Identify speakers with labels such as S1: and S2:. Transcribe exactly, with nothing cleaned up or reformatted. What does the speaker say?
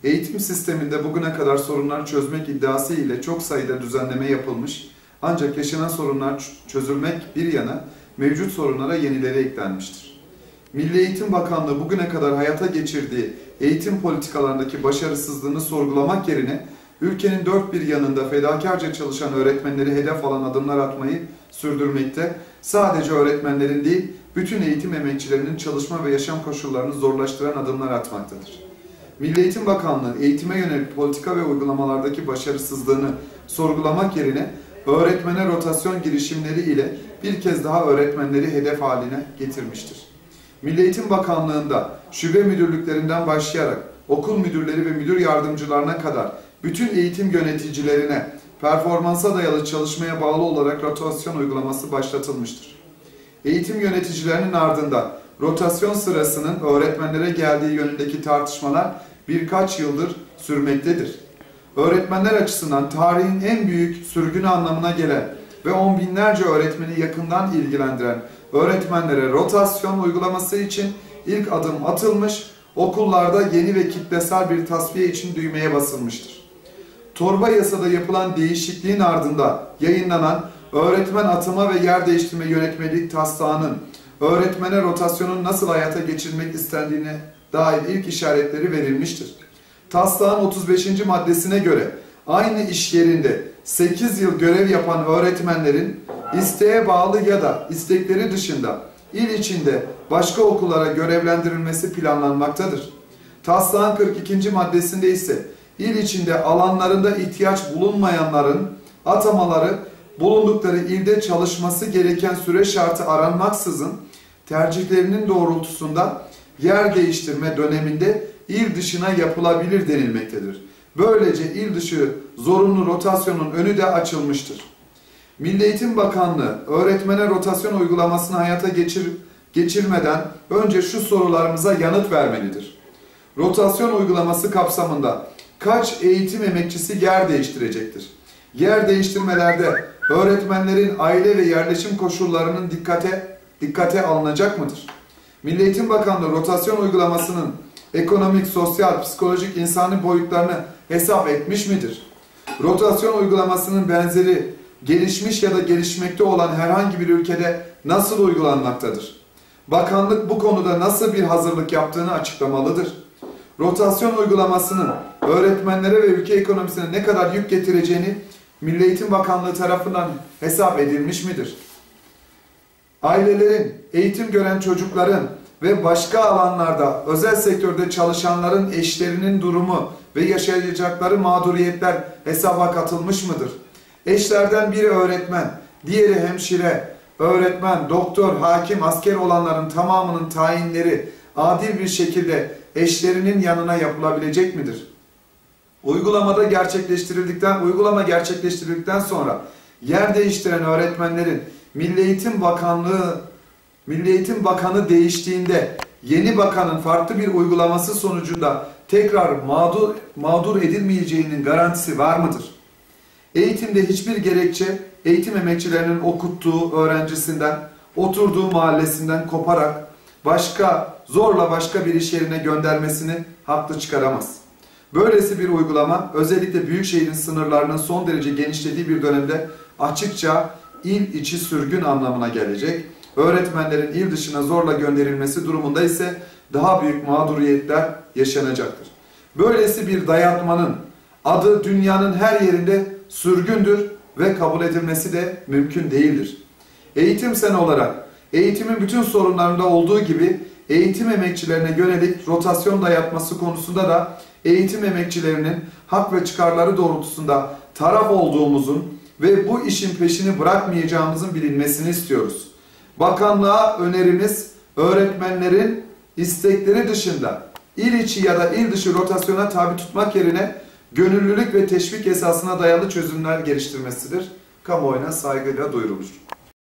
S1: Eğitim sisteminde bugüne kadar sorunları çözmek iddiası ile çok sayıda düzenleme yapılmış, ancak yaşanan sorunlar çözülmek bir yana mevcut sorunlara yenileri eklenmiştir. Milli Eğitim Bakanlığı bugüne kadar hayata geçirdiği eğitim politikalarındaki başarısızlığını sorgulamak yerine ülkenin dört bir yanında fedakarca çalışan öğretmenleri hedef alan adımlar atmayı sürdürmekte, sadece öğretmenlerin değil, bütün eğitim emekçilerinin çalışma ve yaşam koşullarını zorlaştıran adımlar atmaktadır. Milli Eğitim Bakanlığı eğitime yönelik politika ve uygulamalardaki başarısızlığını sorgulamak yerine öğretmene rotasyon girişimleri ile bir kez daha öğretmenleri hedef haline getirmiştir. Milli Eğitim Bakanlığı'nda şube müdürlüklerinden başlayarak okul müdürleri ve müdür yardımcılarına kadar bütün eğitim yöneticilerine performansa dayalı çalışmaya bağlı olarak rotasyon uygulaması başlatılmıştır. Eğitim yöneticilerinin ardında rotasyon sırasının öğretmenlere geldiği yönündeki tartışmalar birkaç yıldır sürmektedir. Öğretmenler açısından tarihin en büyük sürgünü anlamına gelen ve on binlerce öğretmeni yakından ilgilendiren öğretmenlere rotasyon uygulaması için ilk adım atılmış, okullarda yeni ve kitlesel bir tasfiye için düğmeye basılmıştır. Torba yasada yapılan değişikliğin ardında yayınlanan öğretmen atama ve yer değiştirme yönetmelik taslağının öğretmene rotasyonun nasıl hayata geçirilmek istendiğine dair ilk işaretleri verilmiştir. Taslağın otuz beşinci maddesine göre aynı iş yerinde sekiz yıl görev yapan öğretmenlerin isteğe bağlı ya da istekleri dışında il içinde başka okullara görevlendirilmesi planlanmaktadır. Taslağın kırk ikinci maddesinde ise il içinde alanlarında ihtiyaç bulunmayanların atamaları bulundukları ilde çalışması gereken süre şartı aranmaksızın tercihlerinin doğrultusunda yer değiştirme döneminde il dışına yapılabilir denilmektedir. Böylece il dışı zorunlu rotasyonun önü de açılmıştır. Milli Eğitim Bakanlığı öğretmene rotasyon uygulamasını hayata geçir, geçirmeden önce şu sorularımıza yanıt vermelidir. Rotasyon uygulaması kapsamında kaç eğitim emekçisi yer değiştirecektir? Yer değiştirmelerde öğretmenlerin aile ve yerleşim koşullarının dikkate dikkate alınacak mıdır? Milli Eğitim Bakanlığı rotasyon uygulamasının ekonomik, sosyal, psikolojik, insani boyutlarını hesap etmiş midir? Rotasyon uygulamasının benzeri gelişmiş ya da gelişmekte olan herhangi bir ülkede nasıl uygulanmaktadır? Bakanlık bu konuda nasıl bir hazırlık yaptığını açıklamalıdır. Rotasyon uygulamasının öğretmenlere ve ülke ekonomisine ne kadar yük getireceğini Milli Eğitim Bakanlığı tarafından hesap edilmiş midir? Ailelerin, eğitim gören çocukların ve başka alanlarda özel sektörde çalışanların eşlerinin durumu ve yaşayacakları mağduriyetler hesaba katılmış mıdır? Eşlerden biri öğretmen, diğeri hemşire, öğretmen, doktor, hakim, asker olanların tamamının tayinleri adil bir şekilde eşlerinin yanına yapılabilecek midir? Uygulamada gerçekleştirildikten, uygulama gerçekleştirildikten sonra yer değiştiren öğretmenlerin Milli Eğitim Bakanlığı, Milli Eğitim Bakanı değiştiğinde yeni bakanın farklı bir uygulaması sonucunda tekrar mağdur, mağdur edilmeyeceğinin garantisi var mıdır? Eğitimde hiçbir gerekçe eğitim emekçilerinin okuttuğu öğrencisinden, oturduğu mahallesinden koparak başka zorla başka bir iş yerine göndermesini haklı çıkaramaz. Böylesi bir uygulama özellikle büyük şehrin sınırlarının son derece genişlediği bir dönemde açıkça il içi sürgün anlamına gelecek. Öğretmenlerin il dışına zorla gönderilmesi durumunda ise daha büyük mağduriyetler yaşanacaktır. Böylesi bir dayatmanın adı dünyanın her yerinde sürgündür ve kabul edilmesi de mümkün değildir. Eğitim sen olarak eğitimin bütün sorunlarında olduğu gibi eğitim emekçilerine yönelik rotasyon dayatması konusunda da eğitim emekçilerinin hak ve çıkarları doğrultusunda taraf olduğumuzun ve bu işin peşini bırakmayacağımızın bilinmesini istiyoruz. Bakanlığa önerimiz öğretmenlerin istekleri dışında il içi ya da il dışı rotasyona tabi tutmak yerine gönüllülük ve teşvik esasına dayalı çözümler geliştirmesidir. Kamuoyuna saygıyla duyurulur.